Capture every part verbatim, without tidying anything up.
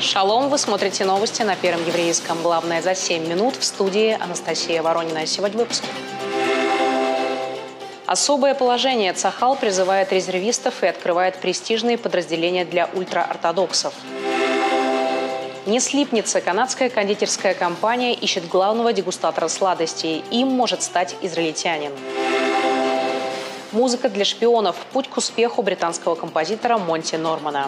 Шалом, вы смотрите новости на Первом еврейском. Главное за семь минут. В студии Анастасия Воронина. Сегодня выпуск. Особое положение. Цахал призывает резервистов и открывает престижные подразделения для ультраортодоксов. Не слипнется. Канадская кондитерская компания ищет главного дегустатора сладостей. Им может стать израильтянин. Музыка для шпионов. Путь к успеху британского композитора Монти Нормана.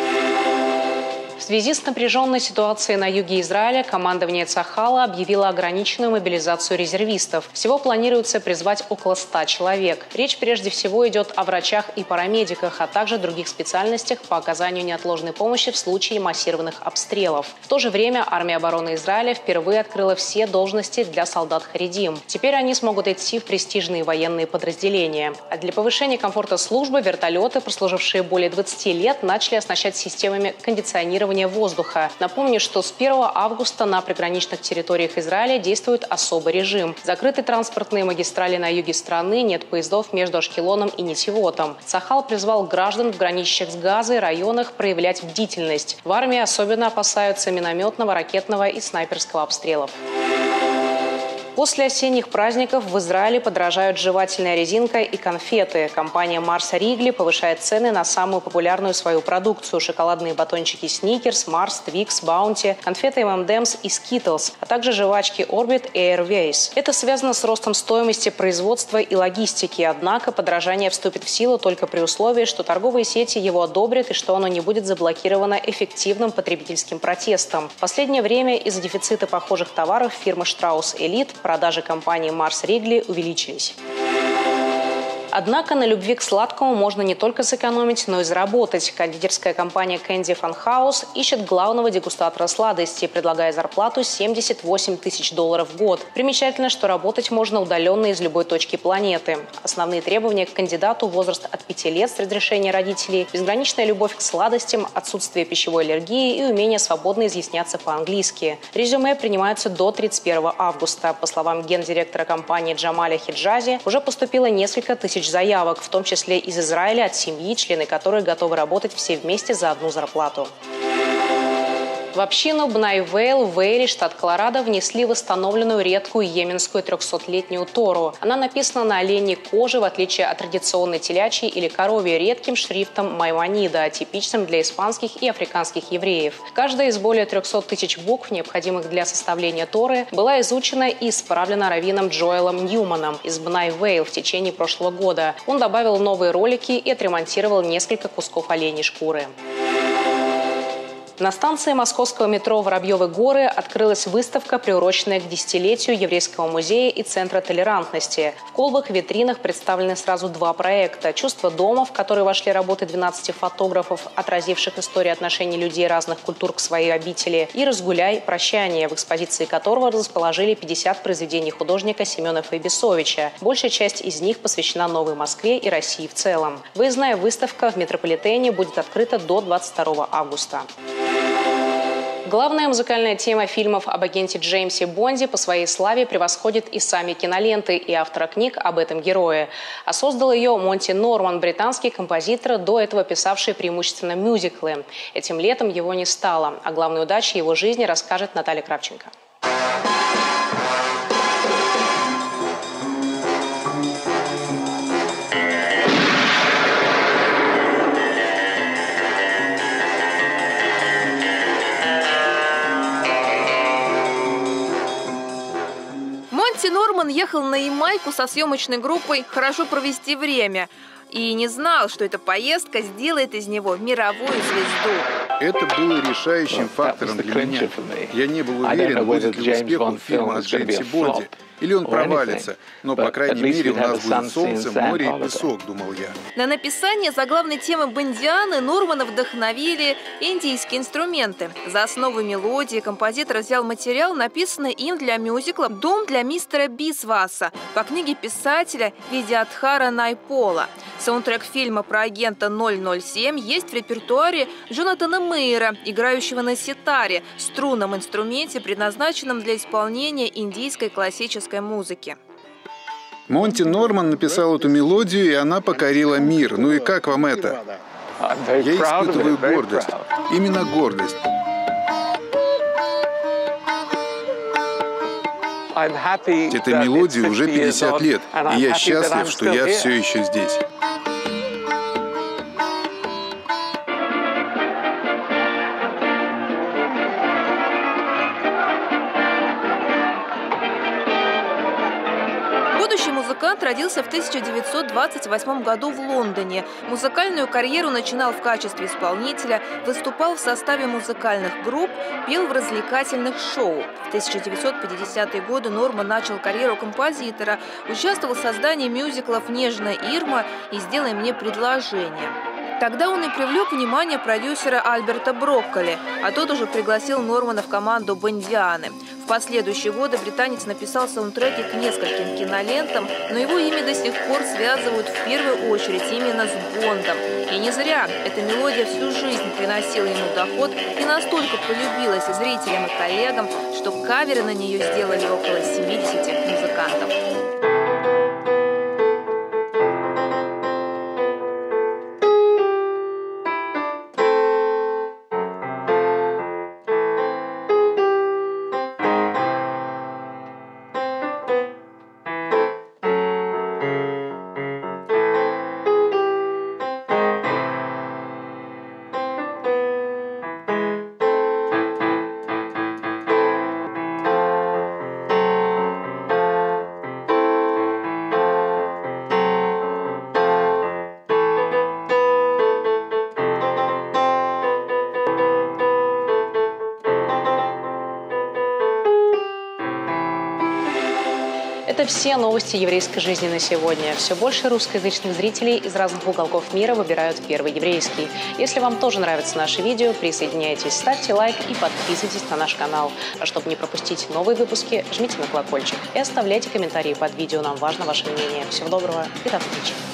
В связи с напряженной ситуацией на юге Израиля командование Цахала объявило ограниченную мобилизацию резервистов. Всего планируется призвать около ста человек. Речь прежде всего идет о врачах и парамедиках, а также других специальностях по оказанию неотложной помощи в случае массированных обстрелов. В то же время армия обороны Израиля впервые открыла все должности для солдат Харидим. Теперь они смогут идти в престижные военные подразделения. А для повышения комфорта службы вертолеты, прослужившие более двадцати лет, начали оснащать системами кондиционирования воздуха. Напомню, что с первого августа на приграничных территориях Израиля действует особый режим. Закрыты транспортные магистрали на юге страны, нет поездов между Ашкелоном и Нетивотом. Цахал призвал граждан в граничащих с Газой районах проявлять бдительность. В армии особенно опасаются минометного, ракетного и снайперского обстрелов. После осенних праздников в Израиле подорожают жевательная резинка и конфеты. Компания Марс Ригли повышает цены на самую популярную свою продукцию – шоколадные батончики Сникерс, Марс, Твикс, Баунти, конфеты эм энд эмс и Скитлс, а также жвачки Орбит и Airways. Это связано с ростом стоимости производства и логистики. Однако подорожание вступит в силу только при условии, что торговые сети его одобрят и что оно не будет заблокировано эффективным потребительским протестом. В последнее время из-за дефицита похожих товаров фирмы Strauss Elite продажи компании Марс Ригли увеличились. Однако на любви к сладкому можно не только сэкономить, но и заработать. Кондитерская компания Candy Fun House ищет главного дегустатора сладостей, предлагая зарплату семьдесят восемь тысяч долларов в год. Примечательно, что работать можно удаленно из любой точки планеты. Основные требования к кандидату – возраст от пяти лет с разрешения родителей, безграничная любовь к сладостям, отсутствие пищевой аллергии и умение свободно изъясняться по-английски. Резюме принимаются до тридцать первого августа. По словам гендиректора компании Джамаля Хиджази, уже поступило несколько тысяч заявок, в том числе из Израиля, от семьи, члены которой готовы работать все вместе за одну зарплату. В общину Бнай-Вейл в Вейре, штат Колорадо, внесли восстановленную редкую йеменскую трехсотлетнюю Тору. Она написана на оленьей коже, в отличие от традиционной телячьей или коровьей, редким шрифтом Маймонида, типичным для испанских и африканских евреев. Каждая из более трехсот тысяч букв, необходимых для составления Торы, была изучена и исправлена раввином Джоэлом Ньюманом из Бнай-Вейл в течение прошлого года. Он добавил новые ролики и отремонтировал несколько кусков оленьей шкуры. На станции московского метро «Воробьевы горы» открылась выставка, приуроченная к десятилетию Еврейского музея и Центра толерантности. В колбах и витринах представлены сразу два проекта: «Чувство дома», в который вошли работы двенадцати фотографов, отразивших историю отношений людей разных культур к своей обители, и «Разгуляй. Прощание», в экспозиции которого расположили пятьдесят произведений художника Семена Фейбисовича. Большая часть из них посвящена Новой Москве и России в целом. Выездная выставка в метрополитене будет открыта до двадцать второго августа. Главная музыкальная тема фильмов об агенте Джеймсе Бонде по своей славе превосходит и сами киноленты, и автора книг об этом герое. А создал ее Монти Норман, британский композитор, до этого писавший преимущественно мюзиклы. Этим летом его не стало. О главной удаче его жизни расскажет Наталья Кравченко. Монти Норман ехал на Ямайку со съемочной группой «Хорошо провести время» и не знал, что эта поездка сделает из него мировую звезду. Это было решающим фактором для меня. Я не был уверен, будет ли успехом фильма о Джеймсе Бонде, или он провалится, но, по крайней мере, у нас будет солнце, море и песок, думал я. На написание заглавной темы «Бондианы» Нормана вдохновили индийские инструменты. За основу мелодии композитор взял материал, написанный им для мюзикла «Дом для мистера Бисваса» по книге писателя Видиадхара Найпола. Саундтрек фильма про агента ноль ноль семь есть в репертуаре Джонатана Мейера, играющего на ситаре, струнном инструменте, предназначенном для исполнения индийской классической музыки. Монти Норман написал эту мелодию, и она покорила мир. Ну и как вам это? Я испытываю гордость. Именно гордость. Этой мелодии уже пятьдесят лет, и я счастлив, что я все еще здесь. Будущий музыкант родился в тысяча девятьсот двадцать восьмом году в Лондоне. Музыкальную карьеру начинал в качестве исполнителя, выступал в составе музыкальных групп, пел в развлекательных шоу. В тысяча девятьсот пятидесятые годы Норман начал карьеру композитора, участвовал в создании мюзиклов «Нежная Ирма» и «Сделай мне предложение». Тогда он и привлек внимание продюсера Альберта Брокколи, а тот уже пригласил Нормана в команду «Бондианы». В последующие годы британец написал саундтреки к нескольким кинолентам, но его имя до сих пор связывают в первую очередь именно с Бондом. И не зря. Эта мелодия всю жизнь приносила ему доход и настолько полюбилась зрителям и коллегам, что каверы на нее сделали около семидесяти музыкантов. Это все новости еврейской жизни на сегодня. Все больше русскоязычных зрителей из разных уголков мира выбирают первый еврейский. Если вам тоже нравятся наши видео, присоединяйтесь, ставьте лайк и подписывайтесь на наш канал. А чтобы не пропустить новые выпуски, жмите на колокольчик и оставляйте комментарии под видео. Нам важно ваше мнение. Всего доброго и до встречи.